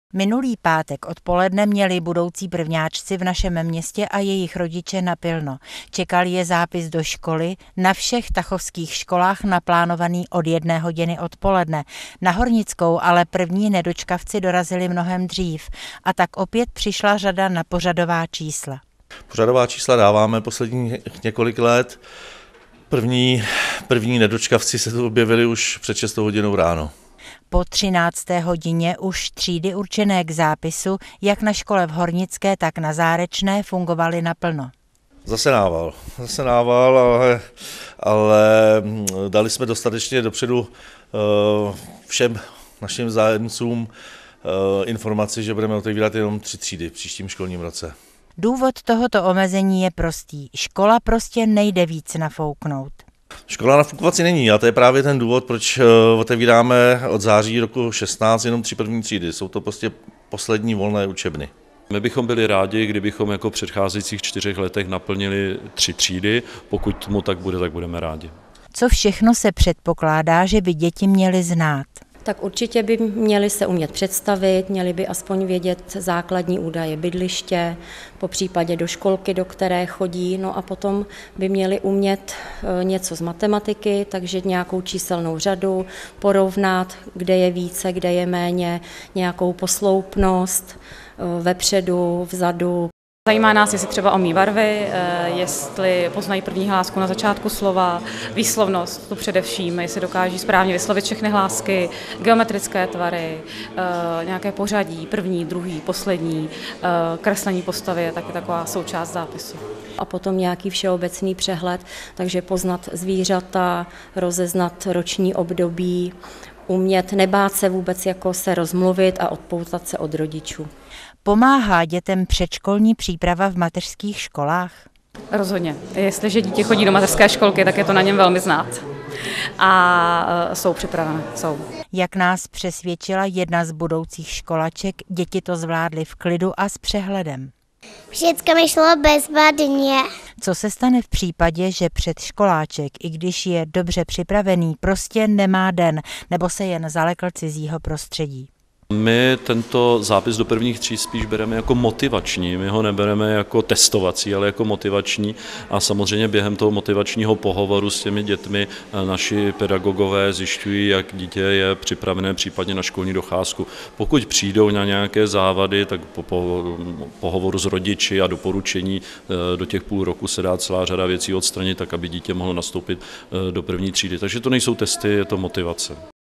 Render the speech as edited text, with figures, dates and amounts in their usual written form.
Minulý pátek odpoledne měli budoucí prvňáčci v našem městě a jejich rodiče napilno. Čekal je zápis do školy, na všech tachovských školách naplánovaný od 1 hodiny odpoledne. Na Hornickou ale první nedočkavci dorazili mnohem dřív a tak opět přišla řada na pořadová čísla. Pořadová čísla dáváme posledních několik let. První nedočkavci se tu objevili už před 6 hodinou ráno. Po 13. hodině už třídy určené k zápisu, jak na škole v Hornické, tak na Zárečné, fungovaly naplno. Zase nával, ale dali jsme dostatečně dopředu všem našim zájemcům informaci, že budeme otevírat jenom 3 třídy v příštím školním roce. Důvod tohoto omezení je prostý. Škola prostě nejde víc nafouknout. Škola nafukovací není a to je právě ten důvod, proč otevíráme od září roku 16 jenom 3 první třídy. Jsou to prostě poslední volné učebny. My bychom byli rádi, kdybychom jako v předcházejících 4 letech naplnili 3 třídy. Pokud tomu tak bude, tak budeme rádi. Co všechno se předpokládá, že by děti měly znát? Tak určitě by měli se umět představit, měli by aspoň vědět základní údaje bydliště, po případě do školky, do které chodí, no a potom by měli umět něco z matematiky, takže nějakou číselnou řadu, porovnat, kde je více, kde je méně, nějakou posloupnost vepředu, vzadu. Zajímá nás, jestli třeba umí barvy, jestli poznají první hlásku na začátku slova, výslovnost, to především, jestli dokáží správně vyslovit všechny hlásky, geometrické tvary, nějaké pořadí, první, druhý, poslední, kreslení postavy je taky taková součást zápisu. A potom nějaký všeobecný přehled, takže poznat zvířata, rozeznat roční období, umět nebát se vůbec jako se rozmluvit a odpoutat se od rodičů. Pomáhá dětem předškolní příprava v mateřských školách? Rozhodně. Jestliže dítě chodí do mateřské školky, tak je to na něm velmi znát. A jsou připravené. Jsou. Jak nás přesvědčila jedna z budoucích školaček, děti to zvládly v klidu a s přehledem. Všechno mi šlo bezvadně. Co se stane v případě, že předškoláček, i když je dobře připravený, prostě nemá den nebo se jen zalekl cizího prostředí? My tento zápis do prvních tříd spíš bereme jako motivační, my ho nebereme jako testovací, ale jako motivační a samozřejmě během toho motivačního pohovoru s těmi dětmi naši pedagogové zjišťují, jak dítě je připravené případně na školní docházku. Pokud přijdou na nějaké závady, tak po pohovoru s rodiči a doporučení do těch půl roku se dá celá řada věcí odstranit, tak aby dítě mohlo nastoupit do první třídy. Takže to nejsou testy, je to motivace.